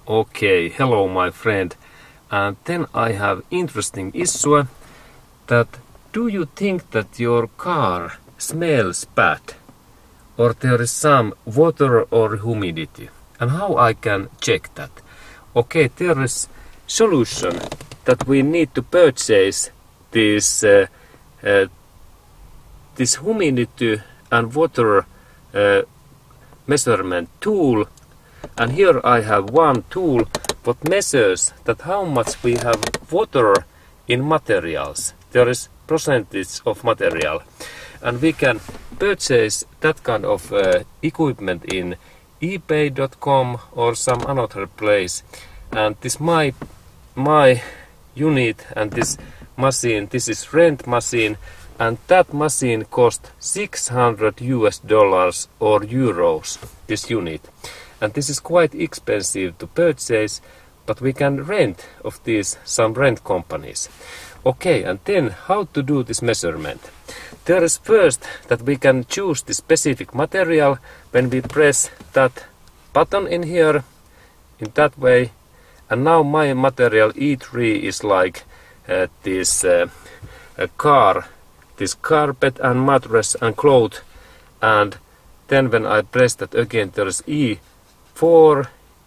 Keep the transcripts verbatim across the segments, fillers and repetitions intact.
Okay, hello my friend. And then I have interesting issue that do you think that your car smells bad? Or there is some water or humidity? And how I can check that? Okay, there is solution that we need to purchase this uh, uh, this humidity and water uh, measurement tool. And here I have one tool that measures that how much we have water in materials. There is percentage of material, and we can purchase that kind of uh, equipment in eBay dot com or some another place. And this my my unit and this machine, this is rent machine, and that machine cost six hundred U S dollars or euros, this unit. And this is quite expensive to purchase, but we can rent of these some rent companies. Okay, and then how to do this measurement? There is first that we can choose the specific material when we press that button in here, in that way. And now my material E three is like uh, this uh, a car, this carpet and mattress and cloth. And then when I press that again, there is E four,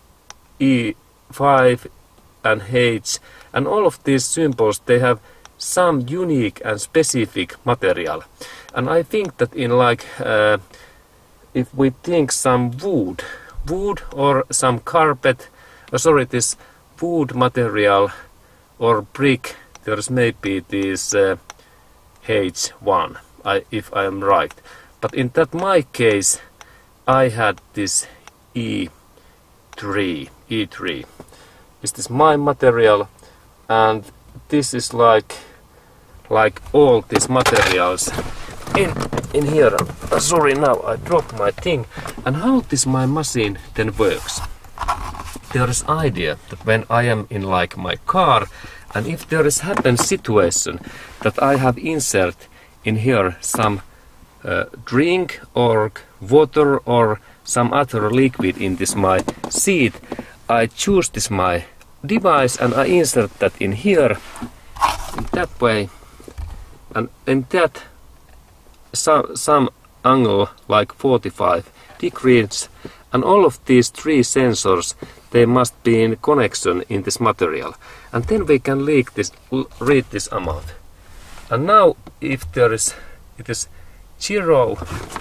E five and H, and all of these symbols, they have some unique and specific material. And I think that in like uh, if we think some wood wood or some carpet, uh, sorry this wood material or brick, there's maybe this uh, H one, I, if I am right. But in that my case I had this E three, E three. Is this my material? And this is like like all these materials in in here. Uh, sorry, now I dropped my thing. And how this my machine then works? There is idea that when I am in like my car, and if there is happen situation that I have insert in here some uh, drink or water or some other liquid in this my seat, I choose this my device and I insert that in here in that way, and in that some, some angle like forty-five degrees, and all of these three sensors, they must be in connection in this material, and then we can leak this, read this amount. And now if there is, it is zero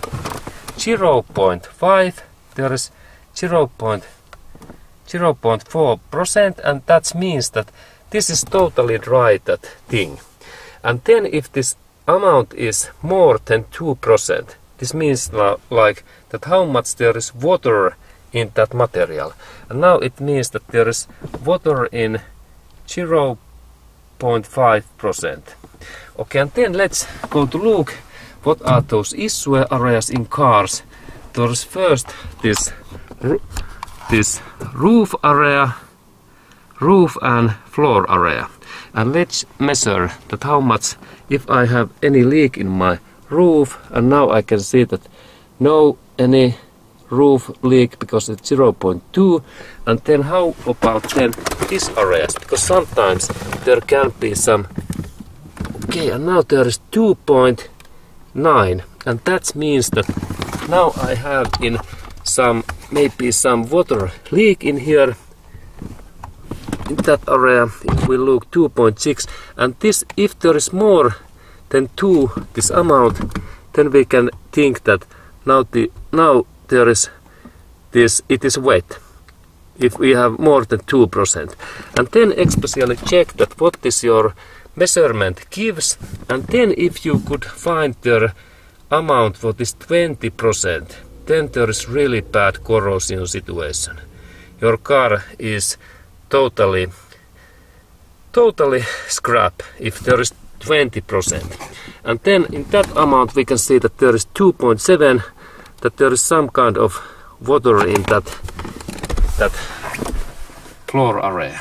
point five, there is zero point four percent, and that means that this is totally dry, that thing. And then if this amount is more than two percent, this means like that how much there is water in that material. And now it means that there is water in zero point five percent. Okay, and then let's go to look what are those issue areas in cars. There's first this this roof area, roof and floor area. And let's measure that how much if I have any leak in my roof. And now I can see that no any roof leak because it's zero point two. And then how about then these areas, because sometimes there can be some. Okay, and now there is two point nine, and that means that now I have in some maybe some water leak in here in that area. If we look two point six, and this if there is more than two this amount, then we can think that now the now there is this, it is wet if we have more than two percent. And then especially check that what is your measurement gives, and then if you could find the amount what is twenty percent, then there is really bad corrosion situation. Your car is totally totally scrap if there is twenty percent. And then in that amount we can see that there is two point seven, that there is some kind of water in that that floor area.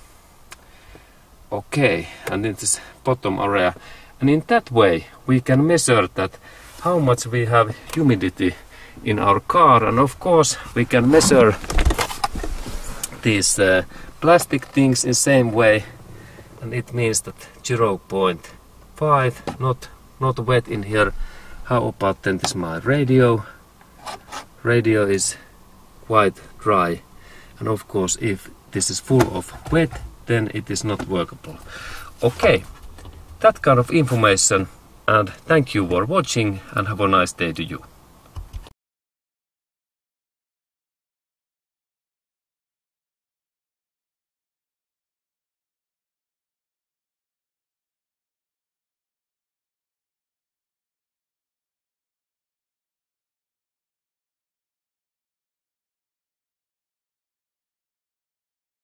Okay, and in this bottom area. And in that way we can measure that how much we have humidity in our car. And of course we can measure these uh, plastic things in same way, and it means that zero point five, not not wet in here. How about then this my radio? Radio is quite dry, and of course if this is full of wet, then it is not workable. Okay, that kind of information, and thank you for watching, and have a nice day to you.